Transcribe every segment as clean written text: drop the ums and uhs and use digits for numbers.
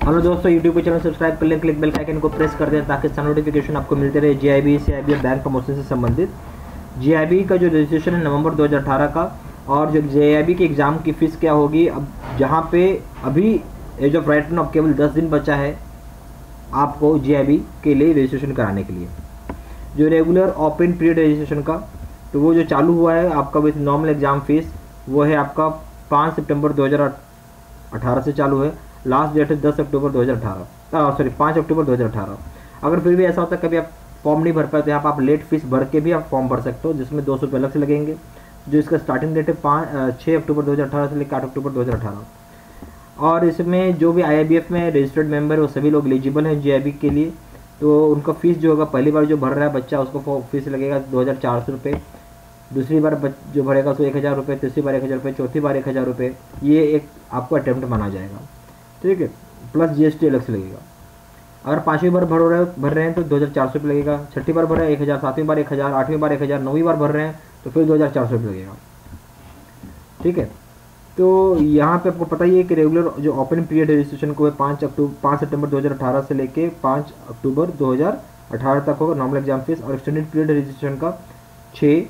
Hello दोस्तों, YouTube के channel subscribe कर लें, क्लिक बेल आइकन को प्रेस कर दें ताकि सारे नोटिफिकेशन आपको मिलते रहे जीआईबी सीआईबी और बैंक प्रमोशन से संबंधित। जीआईबी का जो रजिस्ट्रेशन है नवंबर 2018 का, और जो जीआईबी की एग्ज़ाम की फ़ीस क्या होगी, अब जहाँ पे अभी एज ऑफ राइट नाउ केवल 10 दिन बचा है आपको जीआईबी के लिए रजिस्ट्रेशन कराने के लिए। जो रेगुलर ओपन पीरियड रजिस्ट्रेशन का, तो वो जो चालू हुआ है आपका विथ नॉर्मल एग्ज़ाम फ़ीस, वो है आपका 5 सितंबर 2018 से चालू है। लास्ट डेट है 10 अक्टूबर 2018, सॉरी 5 अक्टूबर 2018। अगर फिर भी ऐसा होता है कभी आप फॉर्म नहीं भर पाए तो यहाँ पर आप लेट फीस भर के भी आप फॉर्म भर सकते हो, जिसमें 200 रुपये अलग से लगेंगे। जो इसका स्टार्टिंग डेट है 6 अक्टूबर 2018 से लेकर 8 अक्टूबर 2018। और इसमें जो भी IIBF में रजिस्टर्ड मेंबर है वो सभी लोग एलिजिबल हैं जीआईबी के लिए। तो उनका फ़ीस जो होगा, पहली बार जो भर रहा है बच्चा उसको फीस लगेगा 2400 रुपये, दूसरी बार जो भरेगा उसको 1000 रुपये, तीसरी बार 1000 रुपये, चौथी बार 1000 रुपये। ये एक आपको अटैम्प्ट माना जाएगा, ठीक है। प्लस GST अलग से लगेगा। अगर 5वीं बार भर रहे हैं तो 2400 रुपये लगेगा, छठी बार भर रहे हैं 1000, 7वीं बार 1000, 8वीं बार 1000, 9वीं बार भर रहे हैं तो फिर 2400 रुपये लगेगा, ठीक है। तो यहाँ पे आपको पता ही है कि रेगुलर जो ओपन पीरियड रजिस्ट्रेशन को है 5 सितंबर 2018 से लेके 5 अक्टूबर 2018 तक होगा नॉर्मल एग्जाम फीस। और एक्सटेंडेड पीरियड रजिस्ट्रेशन का 6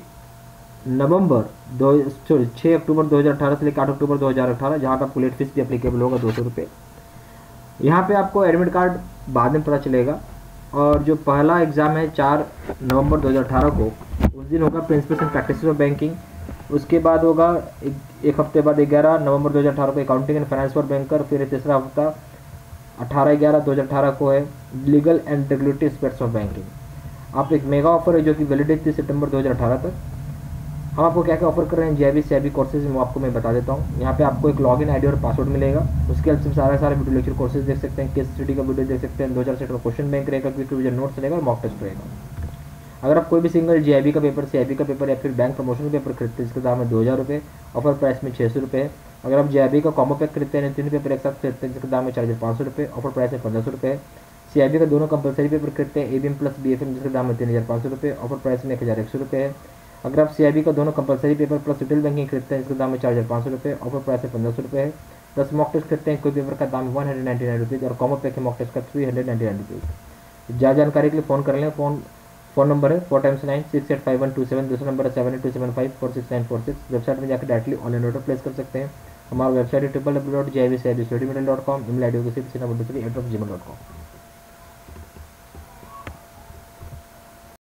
अक्टूबर 2018 से लेकर 8 अक्टूबर 2018, जहाँ पे आपको लेट फीस भी अप्लीकेबल होगा 200 रुपये। यहाँ पे आपको एडमिट कार्ड बाद में पता चलेगा। और जो पहला एग्ज़ाम है 4 नवंबर 2018 को, उस दिन होगा principles and practices of banking. उसके बाद होगा एक हफ्ते बाद 11 नवंबर 2018 को accounting and finance for banker. फिर तीसरा हफ्ता 18/11/2018 को है legal and regulatory aspects of banking. आप एक मेगा ऑफर है जो कि वैलिड है 30 सितंबर 2018 तक। हम आपको क्या क्या ऑफर कर रहे हैं जीआईबी सीआईबी कोर्सेज में, वो आपको मैं बता देता हूँ। यहाँ पे आपको एक लॉगिन आईडी और पासवर्ड मिलेगा, उसके हेल्प से सारे वीडियो लेक्चर कोर्सेज देख सकते हैं, केस स्टडी का वीडियो देख सकते हैं, 2000 सेट का क्वेश्चन बैंक रहेगा, क्विक रिवीजन नोट्स रहेगा और मॉक टेस्ट रहेगा। अगर आप कोई भी सिंगल जीआईबी का पेपर, सीआईबी का पेपर या फिर बैंक प्रमोशन का पेपर खरीदते हैं, इसका दाम है 2000 रुपये, ऑफर प्राइस में 600 रुपये है। अगर आप जीआईबी का कॉम्बो पैक खरीदते हैं, तीन पेपर एक साथ खरीदते हैं, जिसका दाम है 4500 रुपये, ऑफर प्राइस है 1500 रुपये है। सीआईबी का दोनों कंपलसरी पेपर खरीदते हैं, ABM प्लस BFM, जिसका दाम है 3500 रुपये, ऑफर प्राइस में 1100 रुपये है। अगर आप सीआईबी का दोनों compulsory paper plus retail banking खरीदते हैं, इसका दाम है 4500 रुपये, ऑफर प्राइस है 1500 रुपये है। 10 मॉक टेस्ट खरीदते हैं, कोई पेपर का दाम 199 रुपीज़ और कॉम्बो पैक है मॉक टेस्ट का 399 रुपीज़। ज़्यादा जानकारी के लिए फ़ोन कर लें। फ़ोन नंबर है 4 × 9 685 127, दूसरा नंबर है 7275 46946। वेबसाइट में जाकर डायरेक्टली ऑनलाइन ऑर्डर प्लेस कर सकते हैं। हमारा वेबसाइट है www.jibcibstudymetal.com, email ID होगी gmail.com।